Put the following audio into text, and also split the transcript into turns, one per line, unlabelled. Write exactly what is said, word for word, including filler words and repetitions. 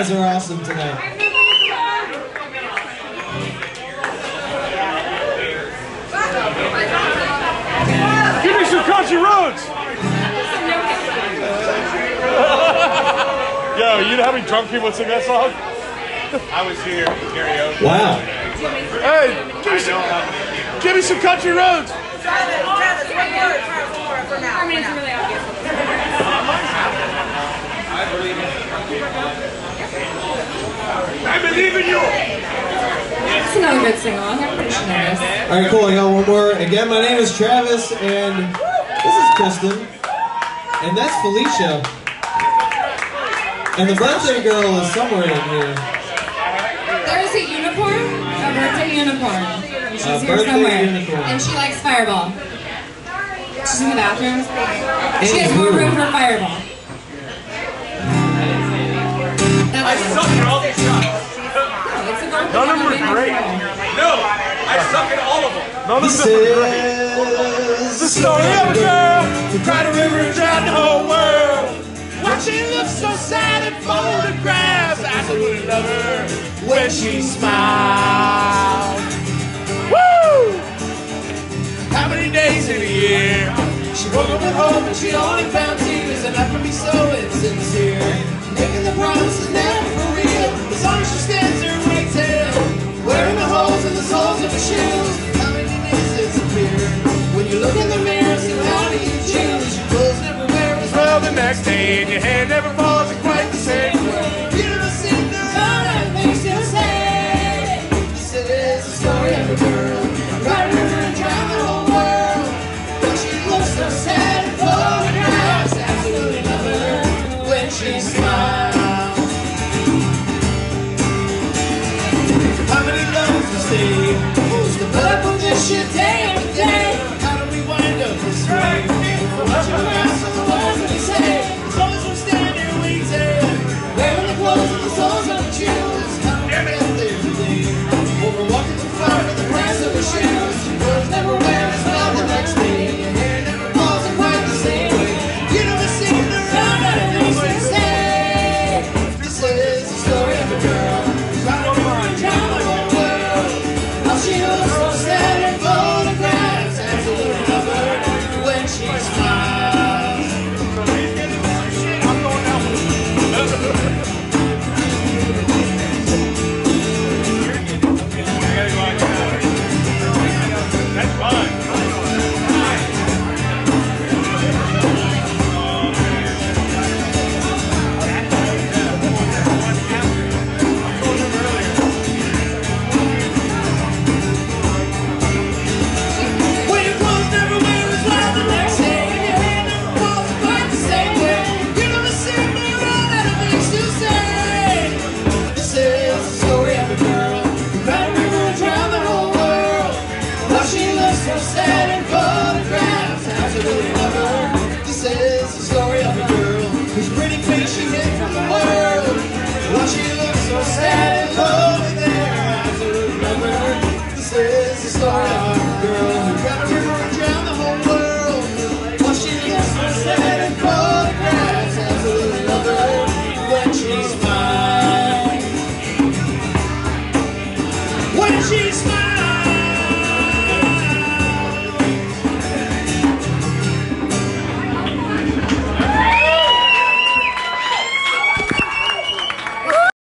guys are awesome tonight.
Give me some country roads! Yo, you know how many drunk people sing that song?
I was here karaoke.
Wow.
Hey, give me some, give me some country roads!
Travis, Travis, one word for, for now.
I mean, it's really obvious.
I believe in you.
I believe in you!
It's another good sing-along. Everybody should know this.
All right, cool. I got one more. Again, my name is Travis, and this is Kristen, and that's Felicia. And the birthday girl is somewhere in here.
There is a unicorn, a birthday unicorn. She's
A
here
birthday
somewhere.
unicorn.
And she likes Fireball. She's in the bathroom. She has
Anywho.
more room for Fireball.
I suck at all these shots.
None of them are great.
No, I suck at all of them.
None of them are great. The story of a girl who cried a river and drowned the whole world. Watching look so sad in photographs, I would love her when she smiled. Woo! How many days in a year? She woke up at home and she only found tears enough to be so insincere. Making the promises never for real. As long as she stands there and waits here, wearing the holes in the soles of her shoes. How many days disappear? When you look in the mirror, see how do you choose? Your clothes never wear as well the next day, and your hair never falls in quite the same way. You never seem to run out of things to say. This is the story of a girl riding a river and drowned the whole world. But she looks so sad in photographs. Absolutely love her when she smiles. How many loves to stay? Who's the blood will this shit day after day? How do we wind up this way? Watching the rest of the words that we say. As long as we're standing here waiting, wearing the clothes and the soles of the shoes. How do we get there today? When we're walking too far for the price of our shoes. Clothes never wear as well the next day. Your hair never falls in quite the same way. You never seem to run out of things to say. This is the story of a girl who's riding a river and drowned the whole world. How she looks so sad in photographs. Absolutely love her when she smiles.
That's fine.
When your clothes never wear as well the next day, and your hair never falls quite the same way. You never seem to run out of things to say. This is the story of a girl who cried a river and drowned the whole world. But she looks so sad in photographs. Absolutely love her. This is the story of a girl whose pretty face she hid from the world. But she looks so sad.